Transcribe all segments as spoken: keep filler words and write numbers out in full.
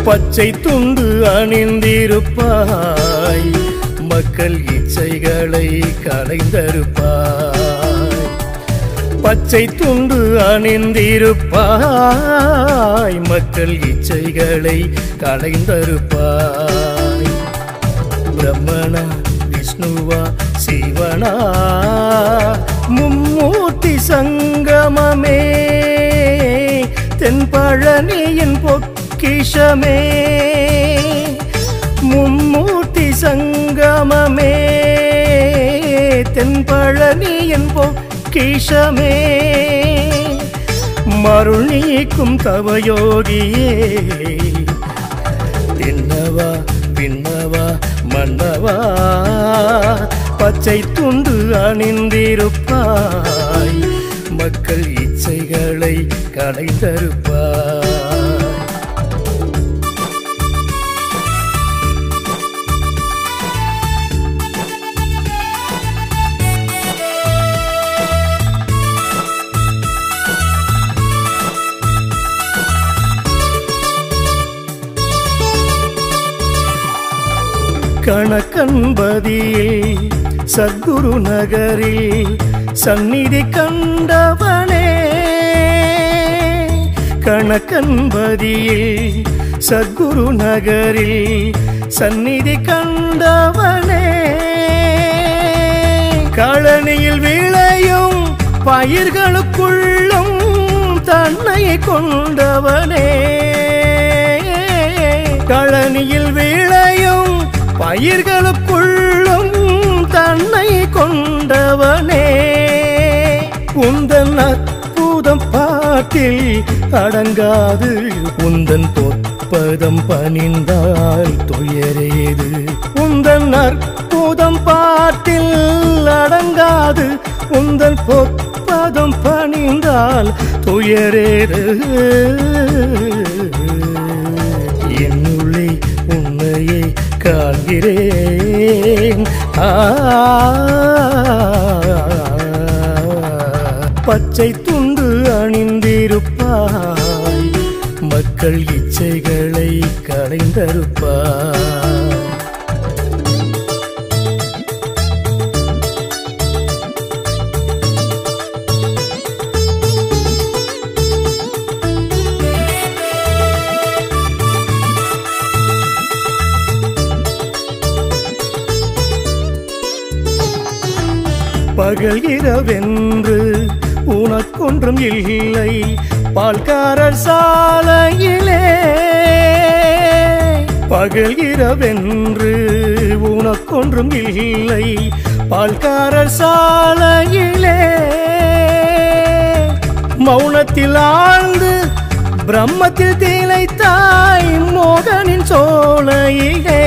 பச்சை துண்டு அணிந்திருப்பாய் மக்கள் இச்சைகளை களைந்தருப்பாய் பச்சை துண்டு அணிந்திருப்பாய் மக்கள் இச்சைகளை களைந்தருப்பாய் பிரம்மனா விஷ்ணுவா சிவனா மும்மூர்த்தி சங்கமமே தென்பழனியின் பொக்கிஷமே மும்மூர்த்தி சங்கமமே தென்பழனியின் பொக்கிஷமே மருள் நீக்கும் தவயோகியே தின்னவா விண்ணவா மன்னவா பச்சை துண்டு அணிந்திருப்பாய் மக்கள் இச்சைகளை களைந்தருப்பாய் கணக்கன்பதியில் சத்குரு நகரில் சந்நிதி கண்டவனே கணக்கன்பதியில் சத்குரு நகரில் சந்நிதி கண்டவனே கழனியில் விளையும் பயிர்களுக்குள்ளும் தன்னை கொண்டவனே கழனியில் விளையும் பயிர்களுக்குள்ளும் தன்னை கொண்டவனே உந்தன் அற்புதம் பாட்டில் அடங்காது உந்தன் பொற்பதம் பணிந்தால் துயரேது உந்தன் அற்புதம் பாட்டில் அடங்காது உந்தன் பொற்பதம் பணிந்தால் துயரேது என்னுள்ளே உன்னையே காண்கிறேன் பச்சை துண்டு அணிந்திருப்பாய் மக்கள் இச்சைகளை களைந்தருப்பாய் பகல் இரவென்று உனக்கொன்றும் இல்லை பால்காரர் சாலையிலே பகல் இரவென்று உனக்கொன்றும் இல்லை பால்காரர் சாலையிலே மௌனத்தில் ஆழ்ந்து பிரம்மத்தில் திளைத்தாய் மோகனின் சோலையிலே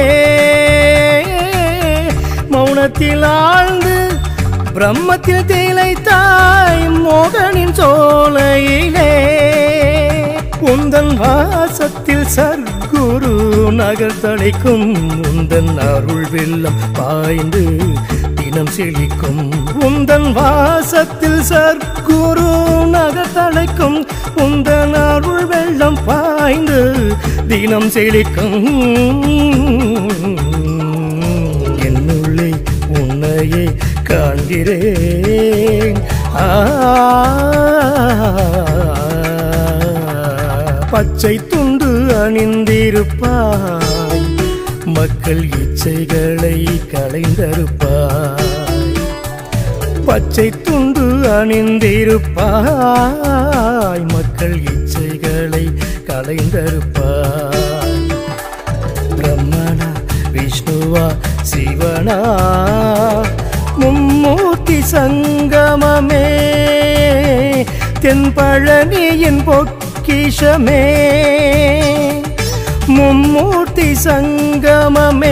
மௌனத்தில் ஆழ்ந்து பிரம்மத்தில் திளைத்தாய் மோகனின் சோலையிலே உந்தன் வாசத்தில் சர்க்குரு நகர் தழைக்கும் உந்தன் அருள் வெள்ளம் பாய்ந்து தினம் செழிக்கும் உந்தன் வாசத்தில் சர்க்குரு நகர் தழைக்கும் உந்தன் அருள் வெள்ளம் பாய்ந்து தினம் செழிக்கும் என்னுள்ளே உன்னையே காண்கிறேன் பச்சை துண்டு அணிந்திருப்பாய் மக்கள் இச்சைகளை களைந்தருப்பாய் பச்சை துண்டு அணிந்திருப்பாய் மக்கள் இச்சைகளை களைந்தருப்பாய் பிரம்மனா விஷ்ணுவா சிவனா மும்மூர்த்தி சங்கமமே தென்பழனியின் பொக்கிஷமே மும்மூர்த்தி சங்கமமே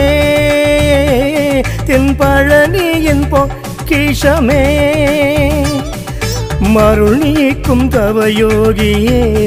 தென்பழனியின் பொக்கிஷமே மருள் நீக்கும் தவயோகியே